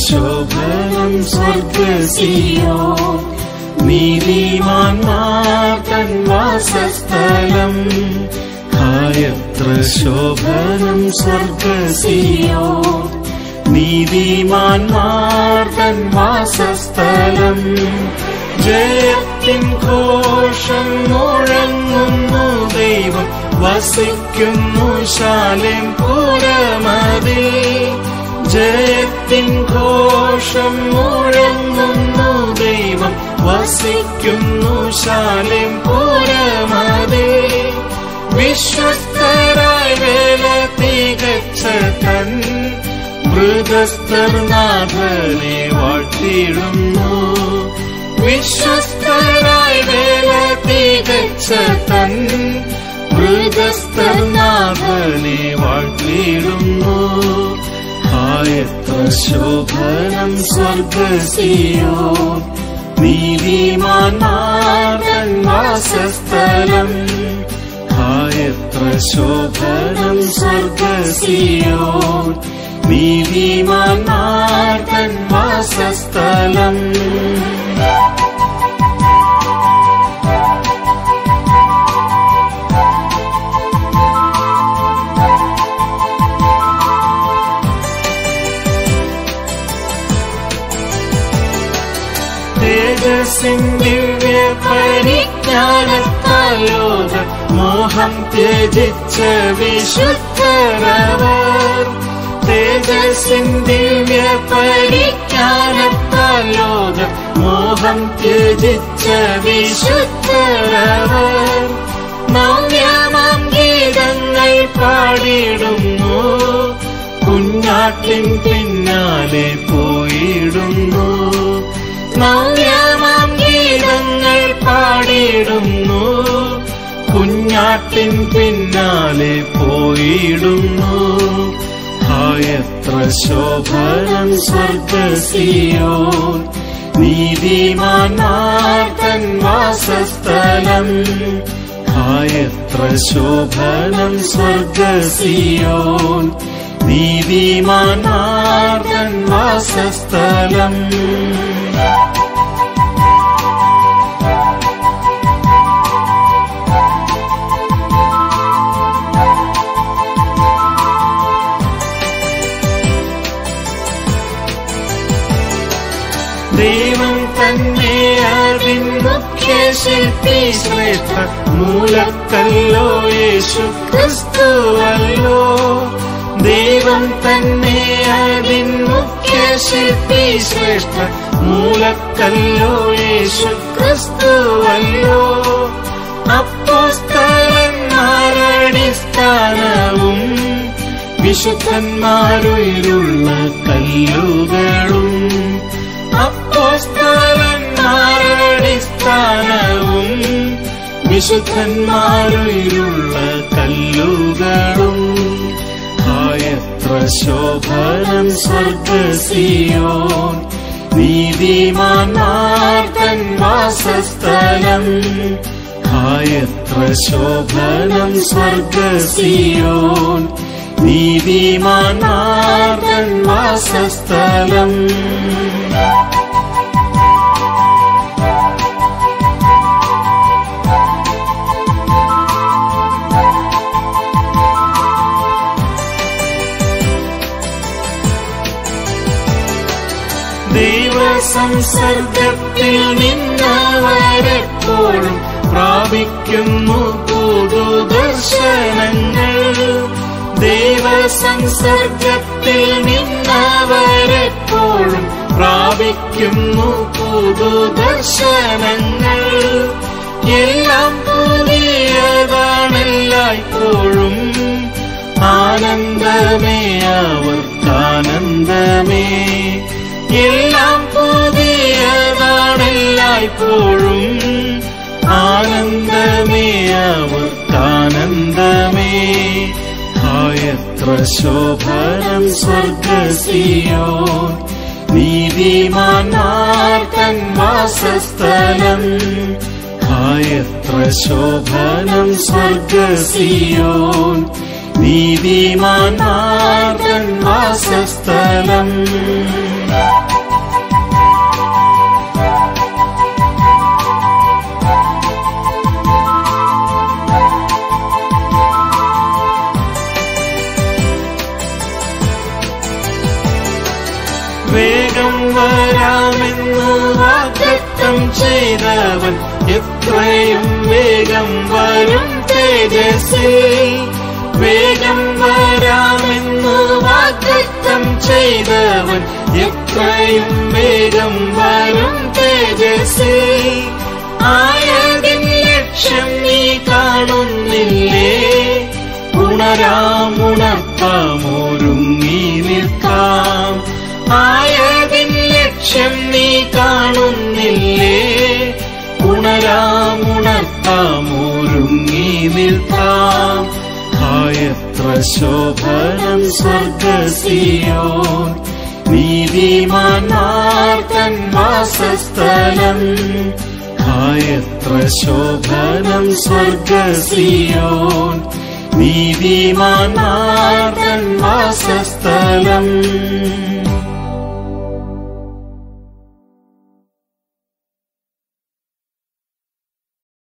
ശോഭനം സ്വർഗസിയോൻ. നീതിമാന്മാർ തൻ വാസസ്ഥലം. എത്ര ശോഭനം സ്വർഗസിയോൻ. നീതിമാന്മാർ തൻ വാസസ്ഥലം. ജയത്തിൻ ഘോഷം മുഴങ്ങുന്നു, ദൈവം വസിക്കുന്നു ശാലേം പുരമതിൽ. ജയത്തിൻ ഘോഷം മുഴങ്ങുന്നു, ദൈവം വസിക്കുന്നു ശാലേം പുരമതിൽ. വിശ്വസ്തരായ വേല തികച്ച തൻ മൃഗസ്ഥർ നാഥനെ വാഴ്ത്തിയിടുന്നു. വിശ്വസ്തരായ വേല തികച്ച തൻ മൃഗസ്ഥർ നാഥനെ വാഴ്ത്തിയിടുന്നു. എത്ര ശോഭനം സ്വർഗസിയോൻ. നീതിമാന്മാർ തൻ വാസസ്ഥലം. എത്ര ശോഭനം സ്വർഗസിയോൻ. നീതിമാന്മാർ തൻ വാസസ്ഥലം. തേജസ്സിൻ ദിവ്യ പരിജ്ഞാനത്താൽ ലോക മോഹം ത്യജിച്ച വിശുദ്ധരവർ. തേജസ്സിൻ ദിവ്യ പരിജ്ഞാനത്താൽ ലോക മോഹം ത്യജിച്ച വിശുദ്ധരവർ. നവ്യമാം ഗീതങ്ങൾ പാടിയിടുന്നു, കുഞ്ഞാട്ടിൻ പിന്നാലെ പോയിടുന്നു. നവ്യമാം ഗീതങ്ങൾ പാടിയിടുന്നു, കുഞ്ഞാട്ടിൻ പിന്നാലെ പോയിടുന്നു. എത്ര ശോഭനം സ്വർഗസിയോൻ. നീതിമാന്മാർ തൻ വാസസ്ഥലം. എത്ര ശോഭനം സ്വർഗസിയോൻ. നീതിമാന്മാർ തൻ വാസസ്ഥലം. ദൈവം തന്നെ അതിൻ മുഖ്യശില്പി ശ്രേഷ്ഠ മൂലക്കല്ലോ യേശു ക്രിസ്തുവല്ലോ. ദൈവം തന്നെ അതിൻ മുഖ്യശില്പി ശ്രേഷ്ഠ മൂലക്കല്ലോ യേശു ക്രിസ്തുവല്ലോ. അപ്പോസ്തലന്മാരടിസ്ഥാനവും വിശുദ്ധന്മാരുള്ള കല്ലുകളും. അപ്പോസ്തലന്മാരടിസ്ഥാനവും വിശുദ്ധന്മാരുള്ള കല്ലുകളും. എത്ര ശോഭനം സ്വർഗസിയോൻ. നീതിമാന്മാർ തൻ വാസസ്ഥലം. എത്ര ശോഭനം സ്വർഗസിയോൻ. നീതിമാന്മാർ തൻ വാസസ്ഥലം. ദൈവസംസർഗത്തിൽ നിന്നവരെപ്പോഴും പ്രാപിക്കുന്നു പുതുദർശനങ്ങൾ. ദൈവസംസർഗത്തിൽ നിന്നവരെപ്പോഴും പ്രാപിക്കുന്നു പുതുദർശനങ്ങൾ. എല്ലാം പുതിയതാണെല്ലായ്പ്പോഴും ആനന്ദമേ അവർക്കാനന്ദമേ. എല്ലാം പുതിയതാണെല്ലായ്പ്പോഴും ആനന്ദമേ അവർക്കാനന്ദമേ. എത്ര ശോഭനം സ്വർഗസിയോൻ. നീതിമാന്മാർ തൻ വാസസ്ഥലം. എത്ര ശോഭനം സ്വർഗസിയോൻ. നീതിമാന്മാർതൻ വാസസ്ഥലം. വേഗം വരാമെന്നു വാഗ്ദത്തം ചെയ്തവൻ എത്രയും വേഗം വരും തേജസ്സിൽ. വേഗം വരാമെന്നു വാഗ്ദത്തം ചെയ്തവൻ എത്രയും വേഗം വരും തേജസ്സിൽ. ആയതിൻ ലക്ഷ്യം നീ കാണുന്നില്ലേ? ഉണരാമുണർത്താമൊരുങ്ങി നിൽക്കാം. ആയതിൻ ലക്ഷ്യം നീ കാണുന്നില്ലേ? ഉണരാമുണർത്താമൊരുങ്ങി നിൽക്കാം. എത്ര ശോഭനം സ്വർഗ്ഗസിയോൻ, നീതിമാന്മാർതൻ വാസസ്ഥലം. എത്ര ശോഭനം സ്വർഗ്ഗസിയോൻ, നീതിമാന്മാർതൻ വാസസ്ഥലം.